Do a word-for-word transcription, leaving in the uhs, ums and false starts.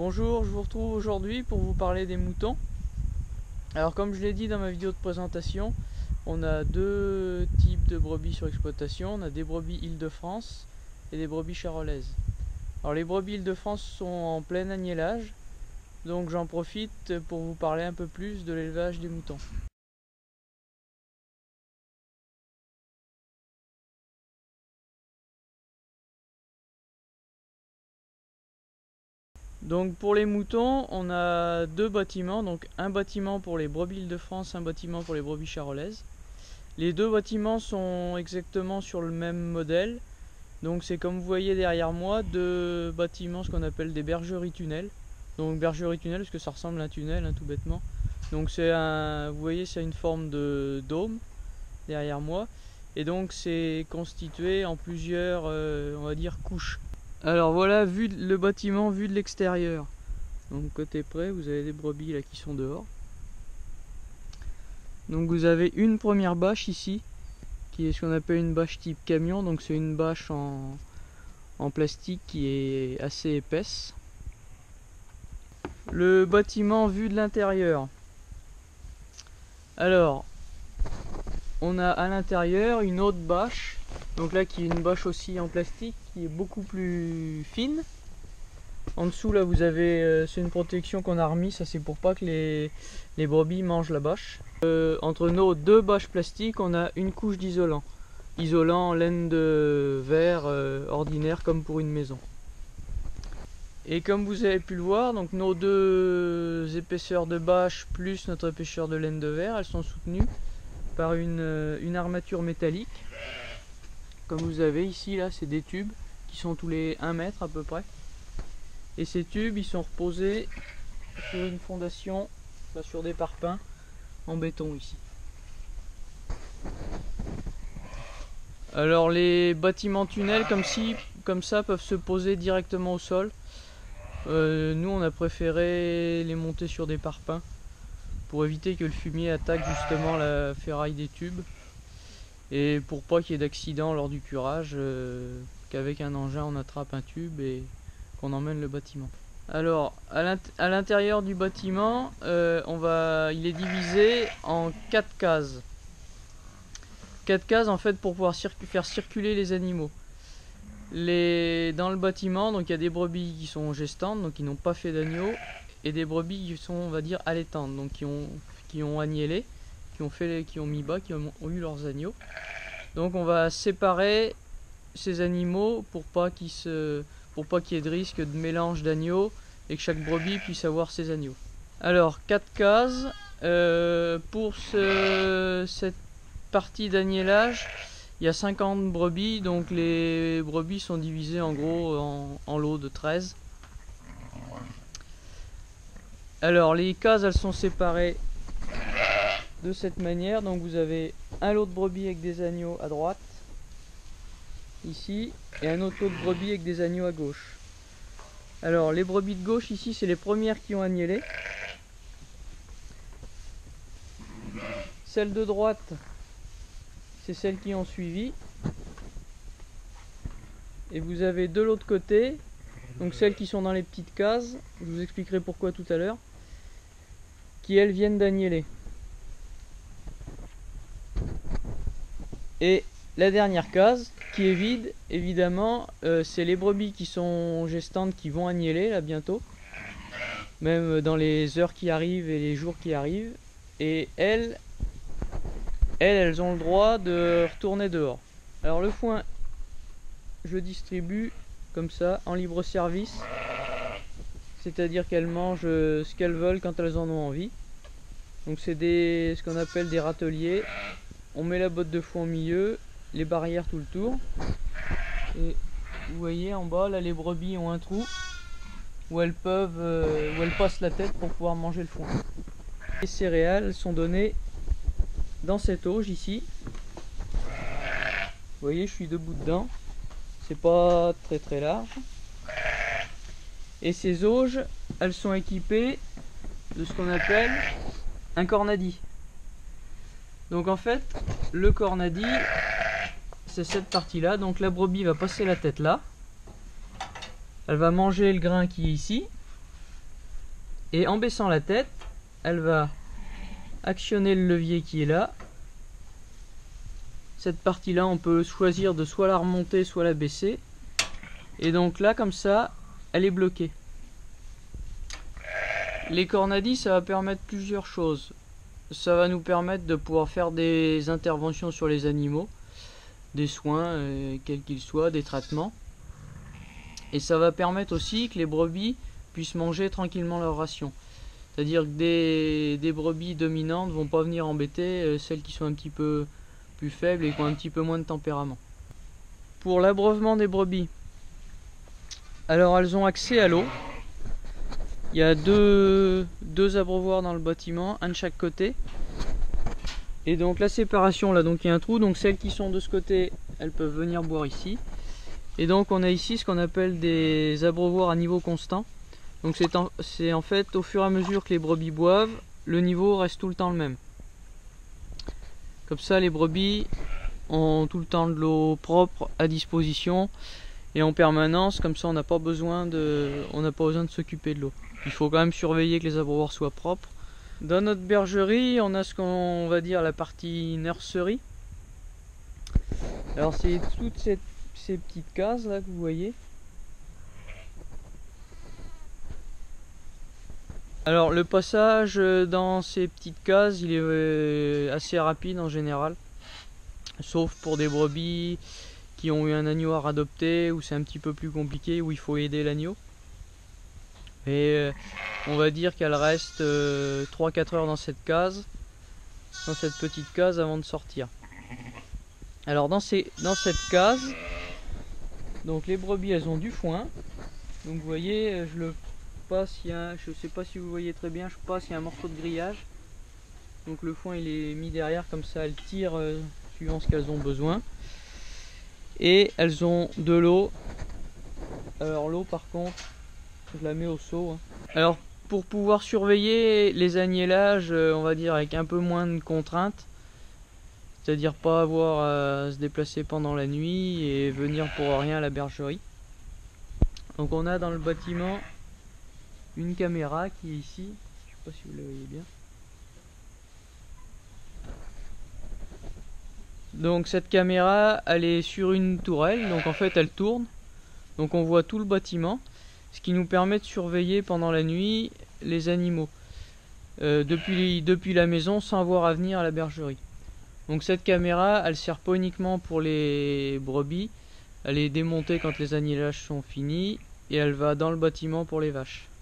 Bonjour, je vous retrouve aujourd'hui pour vous parler des moutons. Alors comme je l'ai dit dans ma vidéo de présentation, on a deux types de brebis sur exploitation. On a des brebis Île-de-France et des brebis charolaises. Alors les brebis Île-de-France sont en plein agnellage, donc j'en profite pour vous parler un peu plus de l'élevage des moutons. Donc pour les moutons, on a deux bâtiments, donc un bâtiment pour les brebis Île-de-France, un bâtiment pour les brebis charolaises. Les deux bâtiments sont exactement sur le même modèle, donc c'est comme vous voyez derrière moi, deux bâtiments, ce qu'on appelle des bergeries-tunnels. Donc bergerie-tunnel parce que ça ressemble à un tunnel, hein, tout bêtement. Donc c'est un, vous voyez, c'est une forme de dôme derrière moi, et donc c'est constitué en plusieurs, euh, on va dire, couches. Alors voilà, vu le bâtiment vu de l'extérieur. Donc côté près, vous avez des brebis là qui sont dehors. Donc vous avez une première bâche ici, qui est ce qu'on appelle une bâche type camion. Donc c'est une bâche en, en plastique qui est assez épaisse. Le bâtiment vu de l'intérieur. Alors, on a à l'intérieur une autre bâche. Donc là qui est une bâche aussi en plastique qui est beaucoup plus fine. En dessous là vous avez, euh, c'est une protection qu'on a remis, ça c'est pour pas que les, les brebis mangent la bâche. Euh, entre nos deux bâches plastiques on a une couche d'isolant. Isolant en laine de verre euh, ordinaire comme pour une maison. Et comme vous avez pu le voir, donc nos deux épaisseurs de bâche plus notre épaisseur de laine de verre, elles sont soutenues par une, une armature métallique. Comme vous avez ici, là, c'est des tubes qui sont tous les un mètre à peu près. Et ces tubes, ils sont reposés sur une fondation, là, sur des parpaings en béton ici. Alors les bâtiments tunnels comme, si, comme ça peuvent se poser directement au sol. Euh, nous, on a préféré les monter sur des parpaings pour éviter que le fumier attaque justement la ferraille des tubes. Et pour pas qu'il y ait d'accident lors du curage, euh, qu'avec un engin on attrape un tube et qu'on emmène le bâtiment. Alors à l'intérieur du bâtiment, euh, on va, il est divisé en quatre cases. quatre cases en fait pour pouvoir circu faire circuler les animaux. Les, dans le bâtiment, donc il y a des brebis qui sont gestantes, donc qui n'ont pas fait d'agneau, et des brebis qui sont, on va dire, allaitantes, donc qui ont, qui ont agnellé. Qui ont, fait, qui ont mis bas, qui ont, ont eu leurs agneaux. Donc on va séparer ces animaux pour pas qu'il se, pour pas qu'il y ait de risque de mélange d'agneaux et que chaque brebis puisse avoir ses agneaux. Alors quatre cases euh, pour ce, cette partie d'agnellage. Il y a cinquante brebis, donc les brebis sont divisées en gros en, en lots de treize. Alors les cases elles sont séparées de cette manière, donc vous avez un lot de brebis avec des agneaux à droite ici et un autre lot de brebis avec des agneaux à gauche. Alors les brebis de gauche ici c'est les premières qui ont agnellé, celles de droite c'est celles qui ont suivi, et vous avez de l'autre côté donc celles qui sont dans les petites cases, je vous expliquerai pourquoi tout à l'heure, qui elles viennent d'agneller. Et la dernière case qui est vide, évidemment, euh, c'est les brebis qui sont gestantes qui vont agneller là bientôt, même dans les heures qui arrivent et les jours qui arrivent. Et elles, elles, elles ont le droit de retourner dehors. Alors le foin, je distribue comme ça en libre service, c'est-à-dire qu'elles mangent ce qu'elles veulent quand elles en ont envie. Donc c'est des, ce qu'on appelle des râteliers. On met la botte de foin au milieu, les barrières tout le tour. Et vous voyez en bas, là les brebis ont un trou où elles peuvent, euh, où elles passent la tête pour pouvoir manger le foin. Les céréales sont données dans cette auge ici. Vous voyez, je suis debout dedans. C'est pas très très large. Et ces auges, elles sont équipées de ce qu'on appelle un cornadi. Donc en fait, le cornadi, c'est cette partie-là. Donc la brebis va passer la tête là. Elle va manger le grain qui est ici. Et en baissant la tête, elle va actionner le levier qui est là. Cette partie là, on peut choisir de soit la remonter soit la baisser, et donc là comme ça elle est bloquée. Les cornadis, ça va permettre plusieurs choses. Ça va nous permettre de pouvoir faire des interventions sur les animaux, des soins euh, quels qu'ils soient, des traitements, et ça va permettre aussi que les brebis puissent manger tranquillement leur ration. C'est-à-dire que des, des brebis dominantes vont pas venir embêter euh, celles qui sont un petit peu plus faibles et qui ont un petit peu moins de tempérament. Pour l'abreuvement des brebis, alors elles ont accès à l'eau. Il y a deux, deux abreuvoirs dans le bâtiment, un de chaque côté. Et donc la séparation là, donc il y a un trou, donc celles qui sont de ce côté, elles peuvent venir boire ici. Et donc on a ici ce qu'on appelle des abreuvoirs à niveau constant. Donc c'est en, c'est en fait au fur et à mesure que les brebis boivent, le niveau reste tout le temps le même. Comme ça les brebis ont tout le temps de l'eau propre à disposition et en permanence, comme ça on n'a pas besoin de, on n'a pas besoin de s'occuper de l'eau. Il faut quand même surveiller que les abreuvoirs soient propres. Dans notre bergerie, on a ce qu'on va dire la partie nurserie. Alors c'est toutes ces, ces petites cases là que vous voyez. Alors le passage dans ces petites cases, il est assez rapide en général. Sauf pour des brebis qui ont eu un agneau à adopter, où c'est un petit peu plus compliqué, où il faut aider l'agneau. Et euh, on va dire qu'elle reste euh, trois à quatre heures dans cette case, dans cette petite case avant de sortir. Alors dans, ces, dans cette case, donc les brebis elles ont du foin. Donc vous voyez, je le passe, il y a, je sais pas si vous voyez très bien, je passe, il y a un morceau de grillage. Donc le foin il est mis derrière, comme ça elles tirent euh, suivant ce qu'elles ont besoin. Et elles ont de l'eau. Alors l'eau par contre, je la mets au seau. Hein. Alors pour pouvoir surveiller les agnelages, on va dire avec un peu moins de contraintes, c'est-à-dire pas avoir à se déplacer pendant la nuit et venir pour rien à la bergerie. Donc on a dans le bâtiment une caméra qui est ici, je sais pas si vous la voyez bien. Donc cette caméra elle est sur une tourelle, donc en fait elle tourne, donc on voit tout le bâtiment. Ce qui nous permet de surveiller pendant la nuit les animaux euh, depuis, depuis la maison sans avoir à venir à la bergerie. Donc cette caméra elle sert pas uniquement pour les brebis, elle est démontée quand les agnelages sont finis et elle va dans le bâtiment pour les vaches.